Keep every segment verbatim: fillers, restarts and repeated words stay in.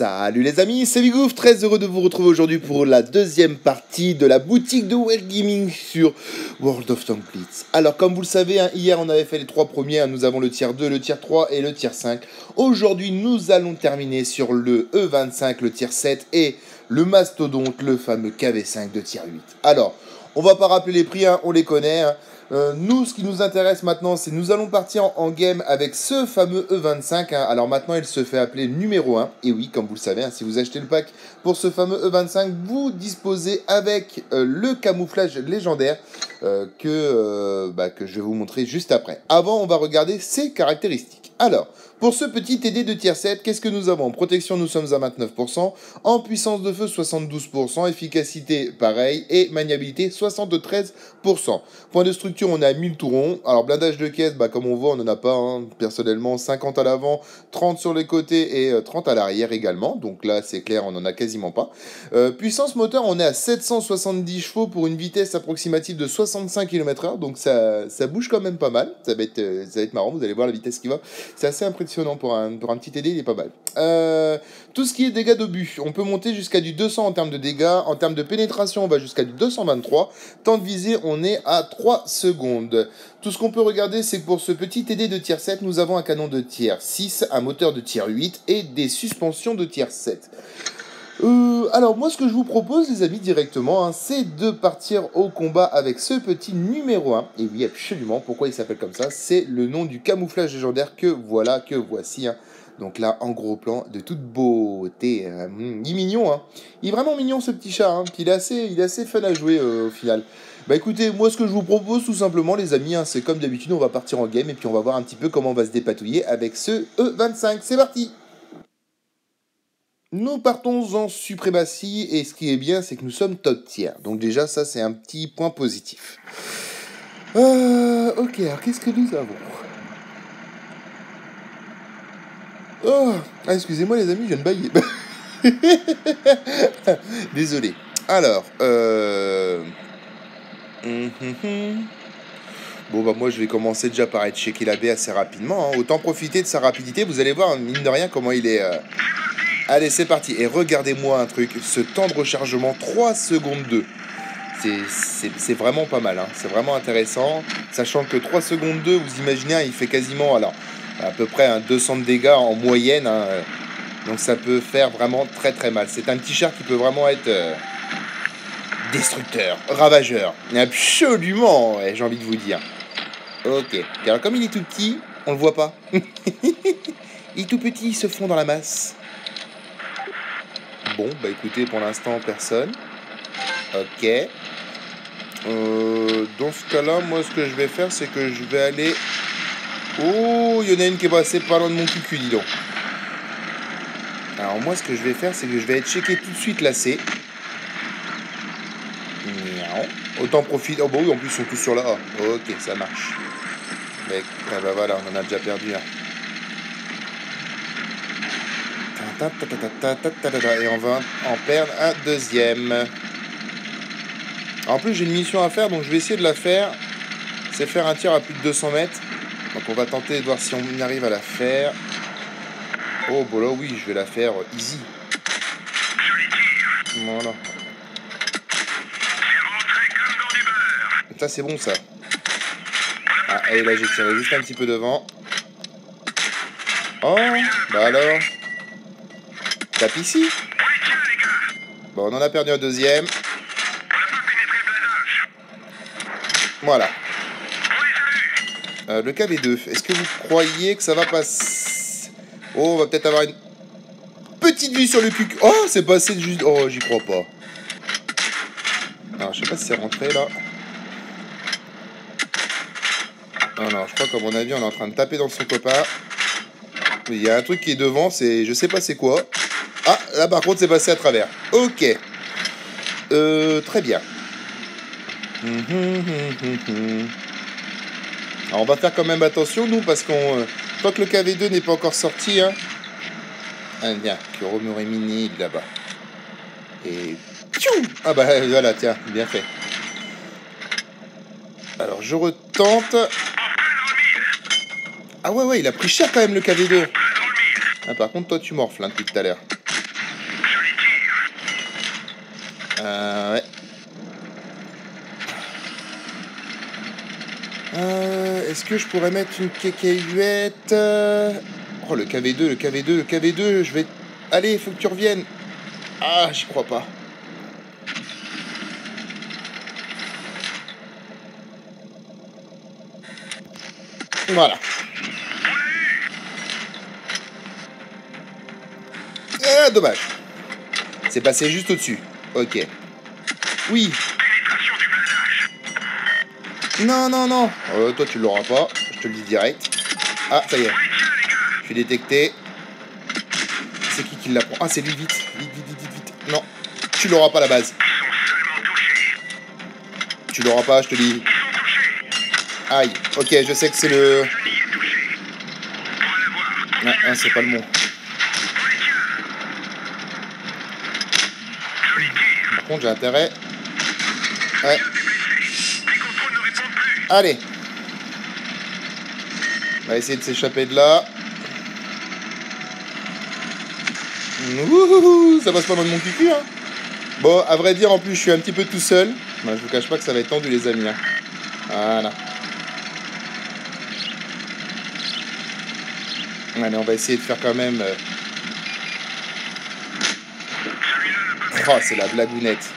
Salut les amis, c'est Bigouf, très heureux de vous retrouver aujourd'hui pour la deuxième partie de la boutique de Well Gaming sur World of Tanks Blitz. Alors comme vous le savez, hein, hier on avait fait les trois premiers, hein, nous avons le tier deux, le tier trois et le tier cinq. Aujourd'hui nous allons terminer sur le E vingt-cinq, le tier sept et le mastodonte, le fameux K V cinq de tier huit. Alors, on va pas rappeler les prix, hein, on les connaît, hein. Euh, nous, ce qui nous intéresse maintenant, c'est nous allons partir en, en game avec ce fameux E vingt-cinq. Hein. Alors maintenant, il se fait appeler numéro un. Et oui, comme vous le savez, hein, si vous achetez le pack pour ce fameux E vingt-cinq, vous disposez avec euh, le camouflage légendaire euh, que, euh, bah, que je vais vous montrer juste après. Avant, on va regarder ses caractéristiques. Alors, pour ce petit T D de tier sept, qu'est-ce que nous avons? En protection, nous sommes à vingt-neuf pour cent. En puissance de feu, soixante-douze pour cent. Efficacité, pareil. Et maniabilité, soixante-treize pour cent. Point de structure, on est à mille tourons. Alors, blindage de caisse, bah, comme on voit, on n'en a pas. Hein. Personnellement, cinquante à l'avant, trente sur les côtés et euh, trente à l'arrière également. Donc là, c'est clair, on n'en a quasiment pas. Euh, puissance moteur, on est à sept cent soixante-dix chevaux pour une vitesse approximative de soixante-cinq kilomètres heure. Donc ça, ça bouge quand même pas mal. Ça va, être, euh, ça va être marrant, vous allez voir la vitesse qui va. C'est assez impressionnant pour un, pour un petit T D, il est pas mal. Euh, tout ce qui est dégâts d'obus, on peut monter jusqu'à du deux cents en termes de dégâts. En termes de pénétration, on va jusqu'à du deux cent vingt-trois. Temps de visée, on est à trois secondes. Tout ce qu'on peut regarder, c'est que pour ce petit T D de tier sept, nous avons un canon de tier six, un moteur de tier huit et des suspensions de tier sept. Euh, alors moi ce que je vous propose les amis directement, hein, c'est de partir au combat avec ce petit numéro un. Et oui absolument, pourquoi il s'appelle comme ça? C'est le nom du camouflage légendaire que voilà, que voici. Hein. Donc là en gros plan, de toute beauté. Euh, il est mignon, hein. Il est vraiment mignon ce petit chat, hein. Puis il est assez, il est assez fun à jouer euh, au final. Bah écoutez, moi ce que je vous propose tout simplement les amis, hein, c'est comme d'habitude on va partir en game et puis on va voir un petit peu comment on va se dépatouiller avec ce E vingt-cinq. C'est parti! Nous partons en suprématie et ce qui est bien c'est que nous sommes top tier. Donc déjà ça c'est un petit point positif. Euh, ok, alors qu'est-ce que nous avons? Oh, ah, excusez-moi les amis, je viens de bailler. Désolé. Alors, euh... bon bah moi je vais commencer déjà par être checker la baie assez rapidement. Hein. Autant profiter de sa rapidité, vous allez voir mine de rien comment il est... Euh... Allez, c'est parti. Et regardez-moi un truc. Ce temps de rechargement, trois secondes deux. C'est vraiment pas mal. Hein. C'est vraiment intéressant. Sachant que trois secondes deux, vous imaginez, hein, il fait quasiment alors, à peu près hein, deux cents de dégâts en moyenne. Hein. Donc ça peut faire vraiment très très mal. C'est un petit char qui peut vraiment être euh, destructeur, ravageur. Absolument, ouais, j'ai envie de vous dire. Ok. Alors comme il est tout petit, on le voit pas. Il est tout petit, il se fond dans la masse. Bon, bah écoutez, pour l'instant, personne. Ok. Euh, dans ce cas-là, moi, ce que je vais faire, c'est que je vais aller... Oh, il y en a une qui est passée pas loin de mon cul, dis donc. Alors, moi, ce que je vais faire, c'est que je vais aller checker tout de suite la C. Autant profiter... Oh, bah oui, en plus, ils sont tous sur la A. Ok, ça marche. Mais, ah bah voilà, on en a déjà perdu un. Et on va en perdre un deuxième. En plus j'ai une mission à faire, donc je vais essayer de la faire. C'est faire un tir à plus de deux cents mètres. Donc on va tenter de voir si on arrive à la faire. Oh bon là oui, je vais la faire easy. Voilà. Ça c'est bon ça. Ah et là j'ai tiré juste un petit peu devant. Oh bah alors. Tape ici. Bon, on en a perdu un deuxième. Voilà. Euh, le K V deux. Est-ce que vous croyez que ça va passer? Oh, on va peut-être avoir une petite vue sur le cul. Oh, c'est passé juste... Oh, j'y crois pas. Alors, je sais pas si c'est rentré, là. Non, non, je crois qu'à mon avis, on est en train de taper dans son copain. Il y a un truc qui est devant, c'est... Je sais pas c'est quoi. Ah, là par contre c'est passé à travers. Ok. Euh, très bien. Alors on va faire quand même attention nous parce qu'on... Euh, tant que le K V deux n'est pas encore sorti. Hein. Ah bien, que Romery Mini là-bas. Et... Ah bah voilà, tiens, bien fait. Alors je retente. Ah ouais ouais, il a pris cher quand même le K V deux. Ah par contre toi tu morfles hein, depuis tout à l'heure. Euh, ouais. Euh, Est-ce que je pourrais mettre une cacahuète euh... Oh, le K V deux, le K V deux, le K V deux, je vais... Allez, faut que tu reviennes. Ah, j'y crois pas. Voilà. Ah, dommage. C'est passé juste au-dessus. Ok. Oui. Non, non, non. Euh, toi, tu l'auras pas. Je te le dis direct. Ah, ça y est. Je suis détecté. C'est qui qui l'apprend? Ah, c'est lui, vite. Vite, vite, vite, vite, vite. Non. Tu l'auras pas à la base. Tu l'auras pas, je te dis. Aïe. Ok, je sais que c'est le... Ah, ah c'est pas le mot. Par contre, j'ai intérêt... Ouais. Allez. On va essayer de s'échapper de là. Ouh, ça passe pas dans mon cul, hein. Bon, à vrai dire, en plus, je suis un petit peu tout seul. Ben, je vous cache pas que ça va être tendu, les amis. Hein. Voilà. Allez, on va essayer de faire quand même... Euh... Oh, c'est la blagounette.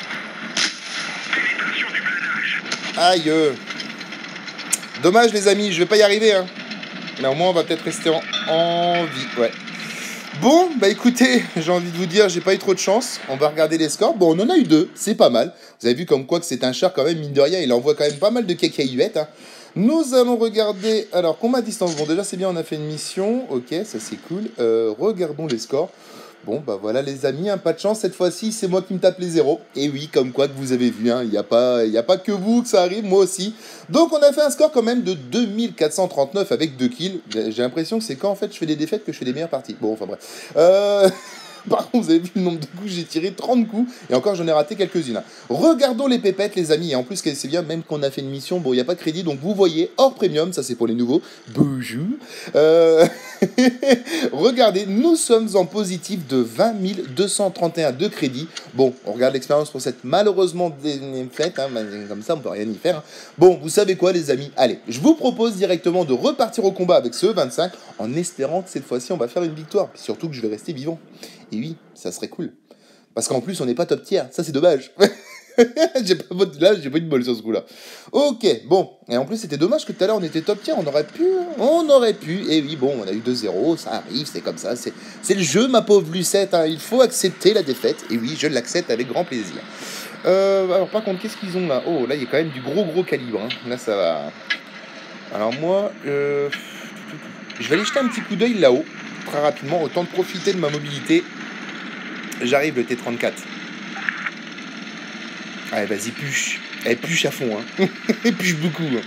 Aïe. Dommage, les amis, je vais pas y arriver. Hein. Mais au moins, on va peut-être rester en, en vie. Ouais. Bon, bah écoutez, j'ai envie de vous dire, j'ai pas eu trop de chance. On va regarder les scores. Bon, on en a eu deux, c'est pas mal. Vous avez vu comme quoi que c'est un char quand même, mine de rien, il envoie quand même pas mal de cacahuètes. Hein. Nous allons regarder... Alors, combat à distance. Bon, déjà, c'est bien, on a fait une mission. Ok, ça c'est cool. Euh, regardons les scores. Bon, bah voilà les amis, hein, pas de chance, cette fois-ci, c'est moi qui me tape les zéros. Et oui, comme quoi que vous avez vu, hein, il n'y a, pas, y a pas que vous que ça arrive, moi aussi. Donc on a fait un score quand même de deux mille quatre cent trente-neuf avec deux kills. J'ai l'impression que c'est quand en fait je fais des défaites que je fais des meilleures parties. Bon, enfin bref. Euh... Par contre, vous avez vu le nombre de coups, j'ai tiré trente coups, et encore j'en ai raté quelques-unes. Regardons les pépettes, les amis, et en plus, c'est bien, même qu'on a fait une mission, bon, il n'y a pas de crédit, donc vous voyez, hors premium, ça c'est pour les nouveaux, bonjour. Euh... Regardez, nous sommes en positif de vingt mille deux cent trente et un de crédit. Bon, on regarde l'expérience pour cette malheureusement faite, hein, comme ça on peut rien y faire. Hein. Bon, vous savez quoi les amis? Allez, je vous propose directement de repartir au combat avec ce vingt-cinq, en espérant que cette fois-ci on va faire une victoire, puis surtout que je vais rester vivant. Et oui, ça serait cool. Parce qu'en plus, on n'est pas top tier. Ça, c'est dommage. j'ai pas là, j'ai pas eu de bol sur ce coup-là. Ok, bon. Et en plus, c'était dommage que tout à l'heure, on était top tier. On aurait pu. On aurait pu. Et oui, bon, on a eu deux zéro. Ça arrive, c'est comme ça. C'est, c'est le jeu, ma pauvre Lucette. Hein. Il faut accepter la défaite. Et oui, je l'accepte avec grand plaisir. Euh, alors, par contre, qu'est-ce qu'ils ont là? Oh, là, il y a quand même du gros, gros calibre. Hein. Là, ça va. Alors, moi, euh... je vais aller jeter un petit coup d'œil là-haut. Très rapidement, autant de profiter de ma mobilité. J'arrive, le T trente-quatre. Allez, vas-y, puche. Elle puche à fond, hein. Elle puche beaucoup. Hein.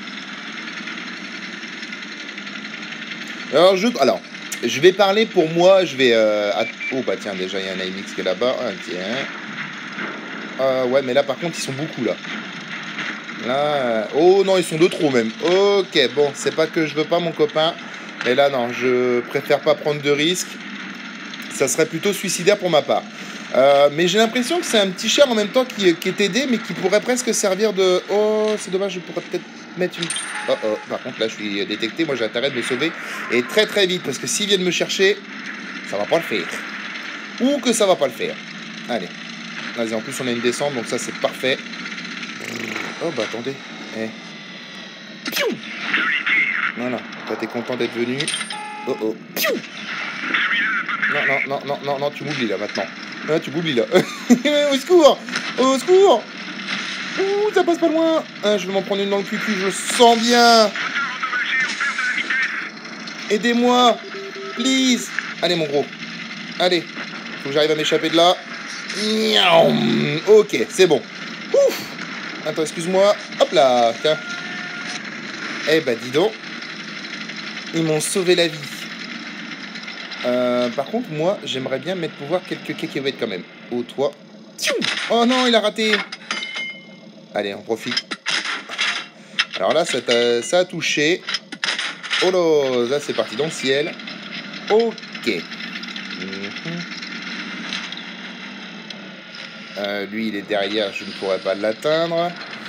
Alors, je... Alors, je vais parler pour moi. Je vais... Euh... Att... Oh, bah tiens, déjà, il y a un A M X qui est là-bas. Ah, tiens. Euh, ouais, mais là, par contre, ils sont beaucoup, là. Là... Oh, non, ils sont de trop, même. Ok, bon, c'est pas que je veux pas, mon copain. Mais là, non, je préfère pas prendre de risques. Ça serait plutôt suicidaire pour ma part. Euh, mais j'ai l'impression que c'est un petit char en même temps qui, qui est aidé, mais qui pourrait presque servir de... Oh, c'est dommage, je pourrais peut-être mettre une... Oh, oh, par contre, là, je suis détecté. Moi, j'ai intérêt de me sauver. Et très, très vite, parce que s'ils viennent me chercher, ça va pas le faire. Ou que ça va pas le faire. Allez. Vas-y, en plus, on a une descente, donc ça, c'est parfait. Oh, bah, attendez. Eh. Piou. Voilà. Toi, t'es content d'être venu. Oh, oh. Piou. Non, non, non, non, non, non, tu m'oublies là maintenant. Ah, tu m'oublies là. Au secours! Au secours! Ouh, ça passe pas loin. Ah, je vais m'en prendre une dans le cul, je le sens bien. Aidez-moi, please. Allez, mon gros. Allez, faut que j'arrive à m'échapper de là. Ok, c'est bon. Ouf. Attends, excuse-moi. Hop là. Tiens. Eh ben, dis donc. Ils m'ont sauvé la vie. Euh, par contre, moi, j'aimerais bien mettre pouvoir quelques cacahuètes quand même. Oh, toi. Oh non, il a raté. Allez, on profite. Alors là, ça, ça a touché. Oh là, là, c'est parti dans le ciel. Ok. Mm-hmm. Euh, lui, il est derrière, je ne pourrais pas l'atteindre.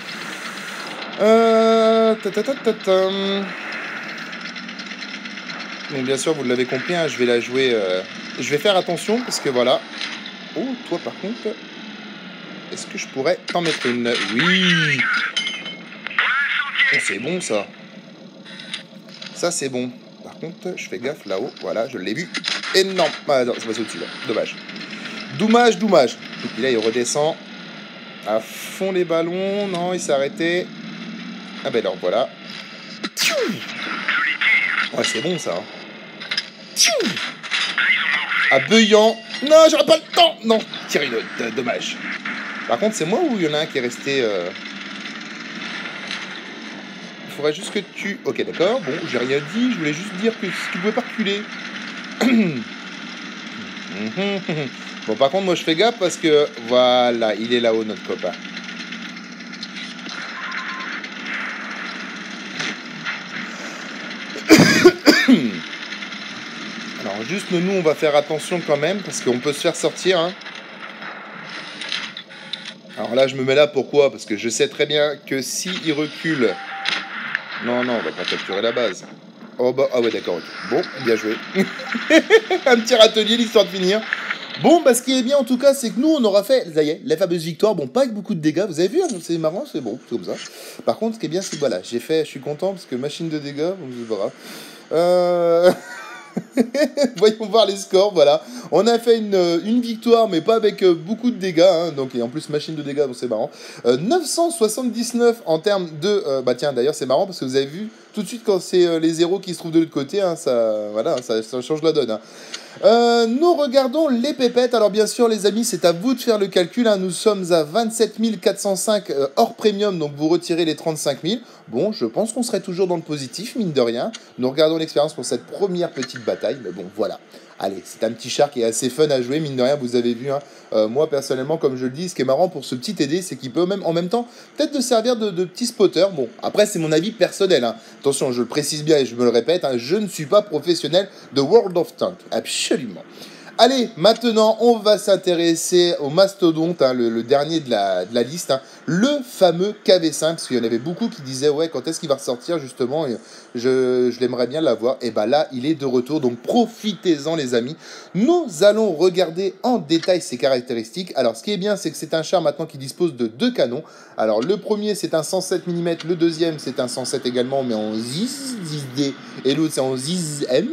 Euh... ta, ta, ta, ta, ta. Donc bien sûr, vous l'avez compris, hein, je vais la jouer... Euh... Je vais faire attention, parce que voilà... Oh, toi par contre... Est-ce que je pourrais t'en mettre une? Oui. Oh, c'est bon, ça. Ça, c'est bon. Par contre, je fais gaffe là-haut. Voilà, je l'ai vu. Et non. Ah non, c'est passé au-dessus, là. Dommage. Dommage, dommage. Et puis là, il redescend à fond les ballons. Non, il s'est arrêté. Ah ben alors, voilà. Ouais, c'est bon, ça. À Beuillant. Non, j'aurais pas le temps. Non, tirez le. Dommage. Par contre, c'est moi ou il y en a un qui est resté... Euh... Il faudrait juste que tu... Ok, d'accord. Bon, j'ai rien dit. Je voulais juste dire que tu pouvais pas reculer. Bon, par contre, moi, je fais gaffe parce que... Voilà, il est là-haut, notre copain. Alors, juste, nous, on va faire attention quand même parce qu'on peut se faire sortir, hein. Alors là, je me mets là, pourquoi? Parce que je sais très bien que si il recule... Non, non, on va pas capturer la base. Oh bah, ah ouais, d'accord, ok. Bon, bien joué. Un petit râtelier, l'histoire de finir. Bon, bah ce qui est bien en tout cas, c'est que nous, on aura fait, ça y est, la fameuse victoire. Bon, pas avec beaucoup de dégâts, vous avez vu, hein, c'est marrant, c'est bon, c'est comme ça. Par contre, ce qui est bien, c'est que voilà, j'ai fait, je suis content parce que machine de dégâts, bon, je verrai. Euh... Voyons voir les scores, voilà. On a fait une, une victoire, mais pas avec euh, beaucoup de dégâts. Hein, donc, et en plus, machine de dégâts, donc c'est marrant. Euh, neuf cent soixante-dix-neuf en termes de... Euh, bah tiens, d'ailleurs, c'est marrant parce que vous avez vu, tout de suite, quand c'est euh, les zéros qui se trouvent de l'autre côté, hein, ça, voilà, ça, ça change la donne. Hein. Euh, nous regardons les pépettes. Alors bien sûr les amis, c'est à vous de faire le calcul, hein. Nous sommes à vingt-sept mille quatre cent cinq euh, hors premium, donc vous retirez les trente-cinq mille. Bon, je pense qu'on serait toujours dans le positif, mine de rien. Nous regardons l'expérience pour cette première petite bataille, mais bon, voilà. Allez, c'est un petit char qui est assez fun à jouer, mine de rien, vous avez vu. Hein. Euh, moi, personnellement, comme je le dis, ce qui est marrant pour ce petit T D, c'est qu'il peut même, en même temps, peut-être de servir de, de petit spotter. Bon, après, c'est mon avis personnel. Hein. Attention, je le précise bien et je me le répète, hein, je ne suis pas professionnel de World of Tanks. Absolument. Allez, maintenant, on va s'intéresser au mastodonte, hein, le, le dernier de la, de la liste, hein, le fameux K V cinq, parce qu'il y en avait beaucoup qui disaient, ouais, quand est-ce qu'il va ressortir, justement, et je, je l'aimerais bien l'avoir. Et bah là, il est de retour, donc profitez-en, les amis. Nous allons regarder en détail ses caractéristiques. Alors, ce qui est bien, c'est que c'est un char maintenant qui dispose de deux canons. Alors, le premier, c'est un cent sept millimètres, le deuxième, c'est un cent sept également, mais en zis, zis D, et l'autre, c'est en zis M.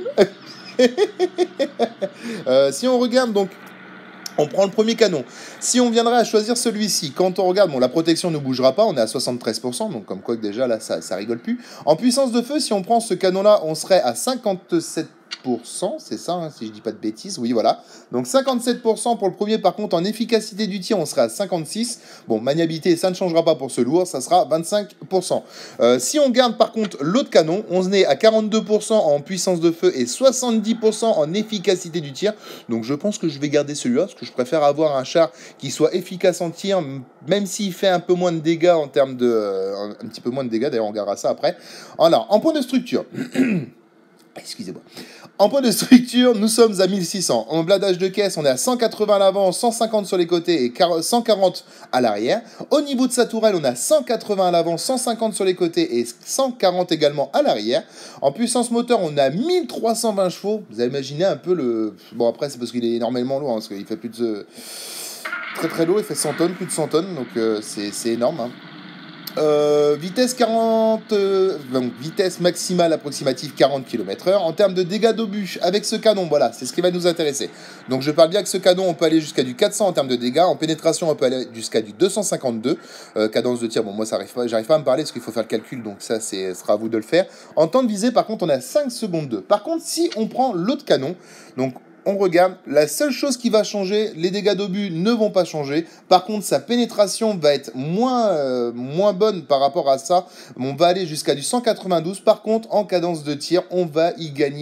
euh, si on regarde donc, on prend le premier canon. Si on viendrait à choisir celui-ci, quand on regarde, bon, la protection ne bougera pas, on est à soixante-treize pour cent, donc comme quoi que déjà là, ça, ça rigole plus. En puissance de feu, si on prend ce canon-là, on serait à cinquante-sept pour cent, c'est ça, hein, si je dis pas de bêtises, oui, voilà. Donc cinquante-sept pour cent pour le premier, par contre, en efficacité du tir, on serait à cinquante-six. Bon, maniabilité, ça ne changera pas pour ce lourd, ça sera vingt-cinq pour cent. Euh, si on garde, par contre, l'autre canon, on est à quarante-deux pour cent en puissance de feu et soixante-dix pour cent en efficacité du tir. Donc je pense que je vais garder celui-là, parce que je préfère avoir un char qui soit efficace en tir, même s'il fait un peu moins de dégâts en termes de... Euh, un petit peu moins de dégâts, d'ailleurs, on regardera ça après. Alors, en point de structure... Excusez-moi. En point de structure, nous sommes à mille six cents. En bladage de caisse, on est à cent quatre-vingts à l'avant, cent cinquante sur les côtés et cent quarante à l'arrière. Au niveau de sa tourelle, on a cent quatre-vingts à l'avant, cent cinquante sur les côtés et cent quarante également à l'arrière. En puissance moteur, on a mille trois cent vingt chevaux. Vous imaginez un peu le... Bon, après, c'est parce qu'il est énormément lourd, hein, parce qu'il fait plus de... Très très lourd, il fait cent tonnes, plus de cent tonnes, donc euh, c'est énorme, hein. Euh, vitesse quarante, euh, donc vitesse maximale approximative quarante kilomètres heure. En termes de dégâts d'obus, avec ce canon, voilà, c'est ce qui va nous intéresser. Donc je parle bien que ce canon, on peut aller jusqu'à du quatre cents en termes de dégâts. En pénétration, on peut aller jusqu'à du deux cent cinquante-deux. Euh, cadence de tir, bon, moi, ça arrive pas, j'arrive pas à me parler parce qu'il faut faire le calcul, donc ça, ce sera à vous de le faire. En temps de visée, par contre, on a cinq secondes deux. Par contre, si on prend l'autre canon, donc on regarde, la seule chose qui va changer, les dégâts d'obus ne vont pas changer. Par contre, sa pénétration va être moins, euh, moins bonne par rapport à ça. On va aller jusqu'à du cent quatre-vingt-douze. Par contre, en cadence de tir, on va y gagner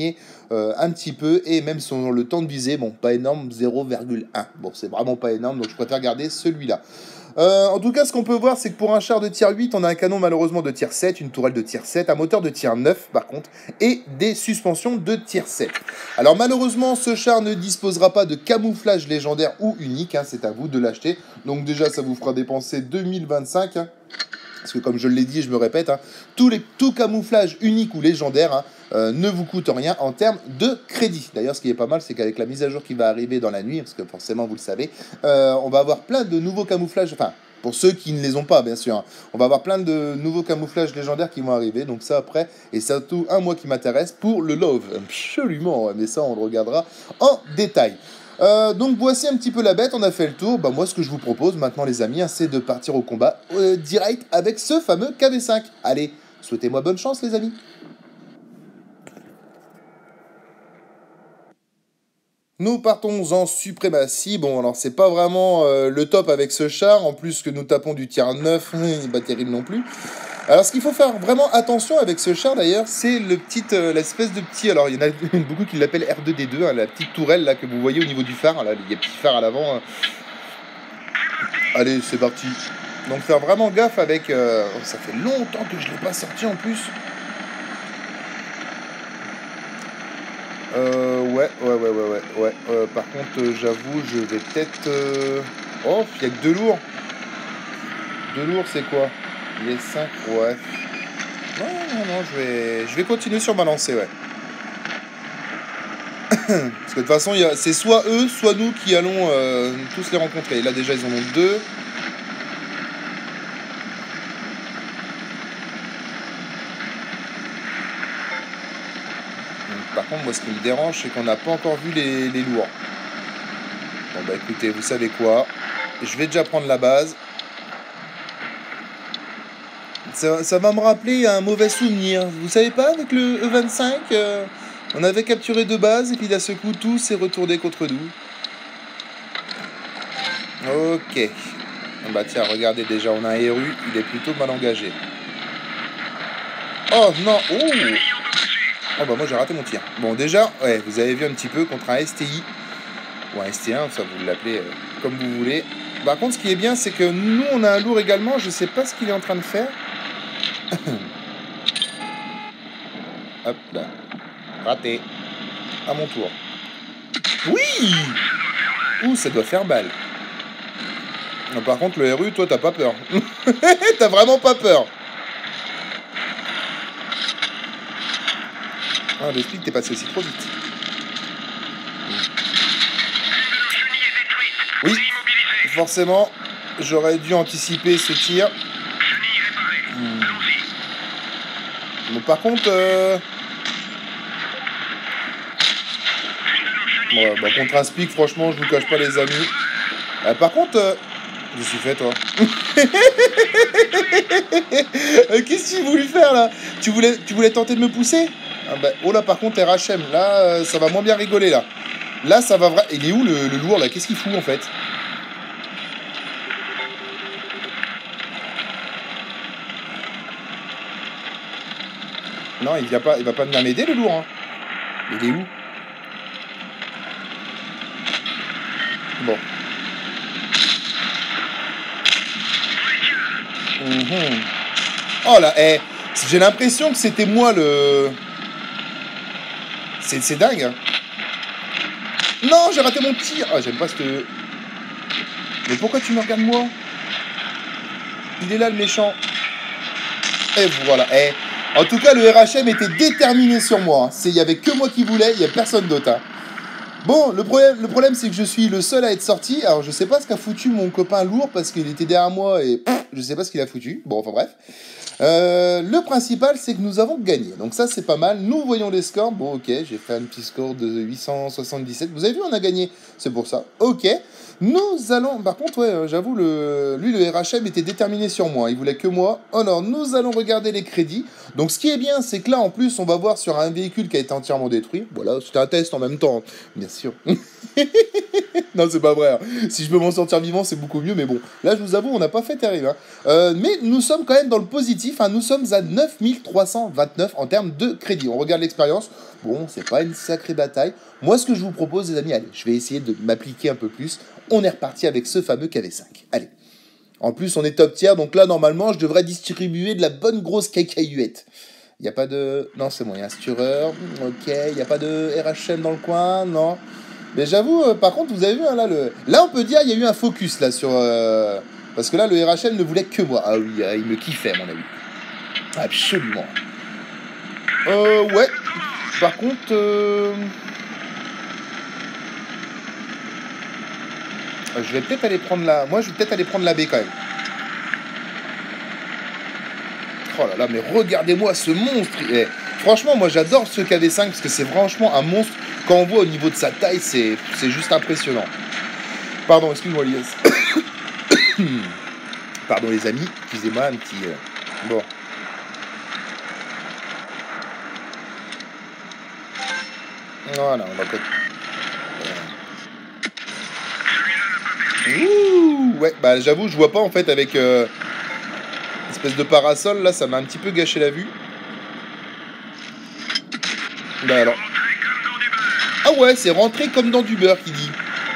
euh, un petit peu, et même sur le temps de visée, bon, pas énorme, zéro virgule un. Bon, c'est vraiment pas énorme, donc je préfère garder celui-là. Euh, en tout cas, ce qu'on peut voir, c'est que pour un char de tir huit, on a un canon malheureusement de tir sept, une tourelle de tir sept, un moteur de tir neuf par contre, et des suspensions de tir sept. Alors malheureusement, ce char ne disposera pas de camouflage légendaire ou unique, hein, c'est à vous de l'acheter. Donc déjà, ça vous fera dépenser deux mille vingt-cinq, hein, parce que comme je l'ai dit, je me répète, hein, tous les, tout camouflage unique ou légendaire, hein, Euh, ne vous coûte rien en termes de crédit. D'ailleurs, ce qui est pas mal, c'est qu'avec la mise à jour qui va arriver dans la nuit, parce que forcément, vous le savez, euh, on va avoir plein de nouveaux camouflages, enfin, pour ceux qui ne les ont pas, bien sûr, hein, on va avoir plein de nouveaux camouflages légendaires qui vont arriver, donc ça après, et surtout un mois qui m'intéresse pour le Love, absolument, mais ça, on le regardera en détail. Euh, donc voici un petit peu la bête, on a fait le tour. Bah moi ce que je vous propose maintenant les amis, hein, c'est de partir au combat euh, direct avec ce fameux K V cinq. Allez, souhaitez-moi bonne chance les amis. Nous partons en suprématie. Bon, alors c'est pas vraiment euh, le top avec ce char. En plus que nous tapons du tir neuf, il n'est pas terrible non plus. Alors ce qu'il faut faire vraiment attention avec ce char d'ailleurs, c'est le petit, euh, l'espèce de petit... Alors il y en a beaucoup qui l'appellent R deux D deux, hein, la petite tourelle là que vous voyez au niveau du phare. Là, il y a un petit phare à l'avant. Hein. Allez, c'est parti. Donc faire vraiment gaffe avec... Euh... Oh, ça fait longtemps que je ne l'ai pas sorti en plus. Euh, ouais, ouais, ouais, ouais, ouais, ouais. Euh, par contre, euh, j'avoue, je vais peut-être... Euh... Oh, il n'y a que deux lourds. Deux lourds, c'est quoi? Les cinq, ouais. Non, non, non, je vais, je vais continuer sur ma lancée, ouais. Parce que de toute façon, c'est soit eux, soit nous qui allons euh, tous les rencontrer. Là, déjà, ils en ont deux. Par contre, moi, ce qui me dérange, c'est qu'on n'a pas encore vu les, les lourds. Bon, bah écoutez, vous savez quoi? Je vais déjà prendre la base. Ça, ça va me rappeler un mauvais souvenir. Vous savez pas, avec le E vingt-cinq, euh, on avait capturé deux bases, et puis d'un seul coup, tout s'est retourné contre nous. Ok. Bah tiens, regardez, déjà, on a un R U, il est plutôt mal engagé. Oh, non. Oh. Oh bah moi j'ai raté mon tir. Bon déjà, ouais, vous avez vu un petit peu contre un S T I. Ou un S T un, ça vous l'appelez euh, comme vous voulez. Par contre ce qui est bien c'est que nous on a un lourd également, je sais pas ce qu'il est en train de faire. Hop là. Raté. À mon tour. Oui. Ouh, ça doit faire balle. Non, par contre le R U, toi t'as pas peur. T'as vraiment pas peur. Ah, le speed t'es passé aussi trop vite. Oui, forcément, j'aurais dû anticiper ce tir. Hmm. Bon, par contre... Euh... Ouais, bah, contre un speak, franchement, je vous cache pas les amis. Euh, par contre... Euh... Je suis fait, toi. Qu'est-ce que tu voulais faire, là? Tu voulais, tu voulais tenter de me pousser? Ah bah, oh là, par contre, R H M, là, euh, ça va moins bien rigoler, là. Là, ça va vraiment... Il est où, le, le lourd, là? Qu'est-ce qu'il fout, en fait? Non, il vient pas, il va pas venir m'aider, le lourd, hein. Il est où? Bon. Mmh. Oh là, eh, j'ai l'impression que c'était moi le... C'est dingue, hein. Non, j'ai raté mon tir. Ah, j'aime pas ce... Mais pourquoi tu me regardes moi? Il est là, le méchant. Et voilà, eh. En tout cas, le R H M était déterminé sur moi. Il n'y avait que moi qui voulais, il n'y a personne d'autre. Hein. Bon, le problème, le problème c'est que je suis le seul à être sorti. Alors, je sais pas ce qu'a foutu mon copain lourd parce qu'il était derrière moi et pff, je sais pas ce qu'il a foutu. Bon, enfin bref. Euh, le principal, c'est que nous avons gagné. Donc ça, c'est pas mal. Nous voyons les scores. Bon, ok, j'ai fait un petit score de huit cent soixante-dix-sept. Vous avez vu, on a gagné. C'est pour ça. Ok. Nous allons... Par contre, ouais, j'avoue, le... lui, le R H M était déterminé sur moi. Il voulait que moi. Alors, nous allons regarder les crédits. Donc, ce qui est bien, c'est que là, en plus, on va voir sur un véhicule qui a été entièrement détruit. Voilà, c'était un test en même temps. Bien sûr. Non, c'est pas vrai. Hein. Si je peux m'en sortir vivant, c'est beaucoup mieux. Mais bon, là, je vous avoue, on n'a pas fait terrible. Hein. Euh, mais nous sommes quand même dans le positif, hein. Nous sommes à neuf mille trois cent vingt-neuf en termes de crédit. On regarde l'expérience, bon, c'est pas une sacrée bataille. Moi, ce que je vous propose, les amis, allez, je vais essayer de m'appliquer un peu plus. On est reparti avec ce fameux K V cinq. Allez. En plus, on est top tier, donc là, normalement, je devrais distribuer de la bonne grosse cacahuète. Il n'y a pas de... Non, c'est bon, il y a un stireur. Ok, il n'y a pas de R H M dans le coin, non. Mais j'avoue, euh, par contre, vous avez vu, hein, là, le... là, on peut dire qu'il y a eu un focus, là, sur... Euh... Parce que là, le R H M ne voulait que moi. Ah oui, euh, il me kiffait, à mon avis. Absolument. Euh, ouais. Par contre... Euh... Je vais peut-être aller prendre la... Moi, je vais peut-être aller prendre la B, quand même. Oh là là, mais regardez-moi ce monstre. Eh, franchement, moi j'adore ce K V cinq parce que c'est franchement un monstre. Quand on voit au niveau de sa taille, c'est juste impressionnant. Pardon, excuse-moi, Lies. Pardon, les amis. Excusez-moi, un petit... Euh... Bon. Voilà, on va peut-être... Ouh, ouais, bah j'avoue, je vois pas en fait avec... Euh... espèce de parasol, là, ça m'a un petit peu gâché la vue. Bah alors... Ah ouais, c'est rentré comme dans du beurre, qui dit.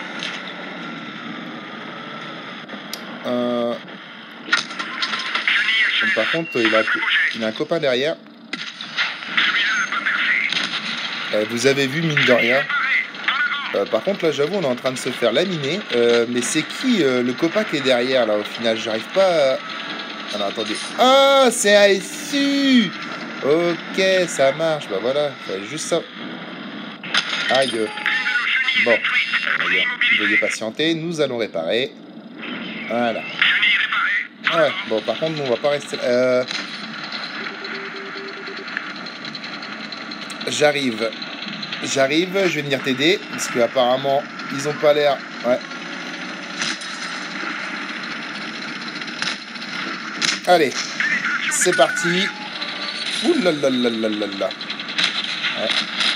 Euh... Par contre, il a, il a un copain derrière. Euh, vous avez vu, mine de rien. Euh, par contre, là, j'avoue, on est en train de se faire laminer. Euh, mais c'est qui euh, le copain qui est derrière, là, au final? J'arrive pas à... Ah non, attendez. Ah, c'est un S U. Ok, ça marche. Bah voilà, fallait juste ça. Aïe. Bon, veuillez patienter, nous allons réparer. Voilà. Ouais, bon, par contre, nous, on va pas rester... Euh... J'arrive. J'arrive, je vais venir t'aider, parce que apparemment ils ont pas l'air... Ouais. Allez, c'est parti. Ouh là là là là là là. Ouais.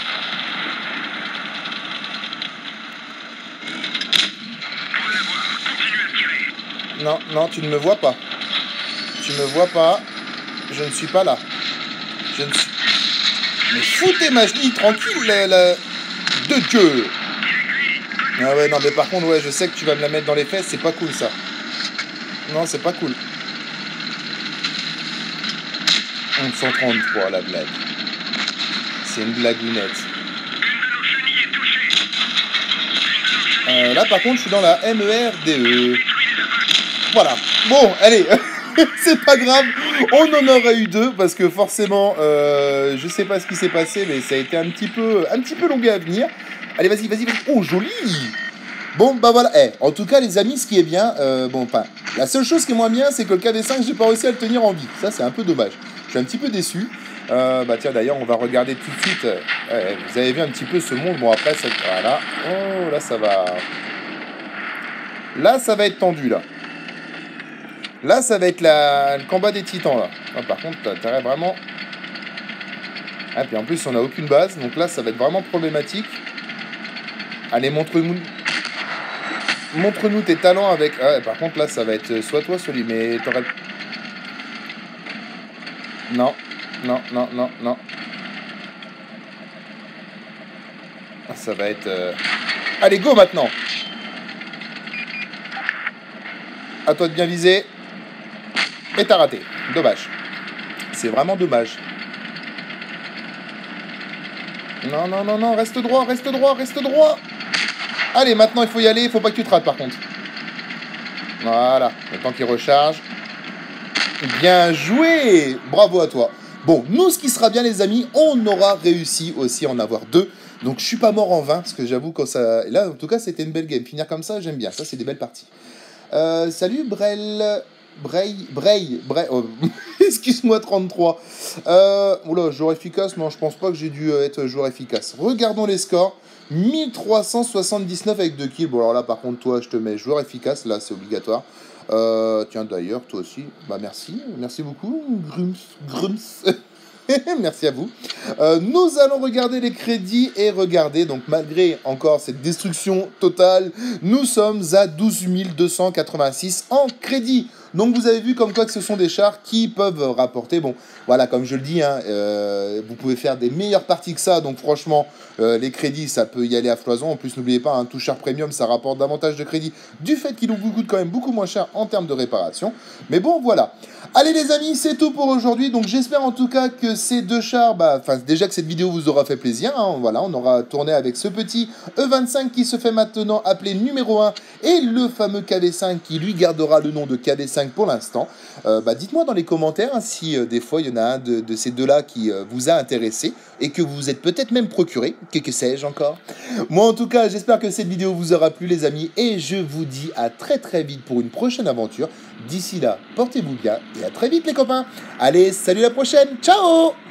Non, non, tu ne me vois pas. Tu me vois pas. Je ne suis pas là. Je ne suis... Mais foutez ma chenille tranquille, la, la... de Dieu. Ah ouais, non, mais par contre, ouais, je sais que tu vas me la mettre dans les fesses, c'est pas cool, ça. Non, c'est pas cool. cent trente-trois, la blague. C'est une blagounette. Euh, là, par contre, je suis dans la M E R D E. Voilà. Bon, allez. C'est pas grave. On en aurait eu deux parce que forcément, euh, je sais pas ce qui s'est passé, mais ça a été un petit peu, un petit peu longué à venir. Allez, vas-y, vas-y, vas-y. Oh, joli. Bon, bah voilà. Eh, en tout cas, les amis, ce qui est bien, euh, bon, enfin, la seule chose qui est moins bien, c'est que le K V cinq, j'ai pas réussi à le tenir en vie. Ça, c'est un peu dommage. Je suis un petit peu déçu. Euh, bah tiens, d'ailleurs, on va regarder tout de suite. Euh, vous avez vu un petit peu ce monde. Bon, après, ça... voilà. Oh, là, ça va... Là, ça va être tendu, là. Là, ça va être la... le combat des titans, là. Ah, par contre, t'as intérêt vraiment... Ah, puis en plus, on n'a aucune base. Donc là, ça va être vraiment problématique. Allez, montre-nous... Montre-nous tes talents avec... Ah, par contre, là, ça va être soit toi, soit lui. Mais t'aurais... Non. Non, non, non, non. Ça va être... Euh... Allez, go, maintenant. À toi de bien viser. Et t'as raté. Dommage. C'est vraiment dommage. Non, non, non, non. Reste droit, reste droit, reste droit. Allez, maintenant, il faut y aller. Il faut pas que tu te rates, par contre. Voilà. Le temps qu'il recharge. Bien joué. Bravo à toi. Bon, nous, ce qui sera bien, les amis, on aura réussi aussi à en avoir deux. Donc, je suis pas mort en vain, parce que j'avoue, quand ça... Là, en tout cas, c'était une belle game. Finir comme ça, j'aime bien. Ça, c'est des belles parties. Euh, salut, Brel... Bray... Bray... Bray... Oh, excuse-moi, trente-trois. Euh... Oula, joueur efficace? Non, je pense pas que j'ai dû être joueur efficace. Regardons les scores. mille trois cent soixante-dix-neuf avec deux kills. Bon, alors là, par contre, toi, je te mets joueur efficace. Là, c'est obligatoire. Euh, tiens, d'ailleurs, toi aussi. Bah, merci. Merci beaucoup. Grums. Grums. Merci à vous. Euh, nous allons regarder les crédits et regarder, donc malgré encore cette destruction totale, nous sommes à douze mille deux cent quatre-vingt-six en crédit. Donc vous avez vu comme quoi que ce sont des chars qui peuvent rapporter, bon voilà comme je le dis, hein, euh, vous pouvez faire des meilleures parties que ça, donc franchement euh, les crédits ça peut y aller à foison. En plus n'oubliez pas, un tout char premium ça rapporte davantage de crédits du fait qu'il vous coûte quand même beaucoup moins cher en termes de réparation. Mais bon voilà. Allez les amis, c'est tout pour aujourd'hui, donc j'espère en tout cas que ces deux chars, bah, enfin déjà que cette vidéo vous aura fait plaisir, hein, voilà, on aura tourné avec ce petit E vingt-cinq qui se fait maintenant appeler numéro un et le fameux K V cinq qui lui gardera le nom de K V cinq pour l'instant. Euh, bah, dites-moi dans les commentaires hein, si euh, des fois il y en a un de, de ces deux-là qui euh, vous a intéressé et que vous êtes peut-être même procuré, que, que sais-je encore. Moi en tout cas, j'espère que cette vidéo vous aura plu les amis et je vous dis à très très vite pour une prochaine aventure. D'ici là, portez-vous bien et à très vite les copains. Allez, salut la prochaine, ciao!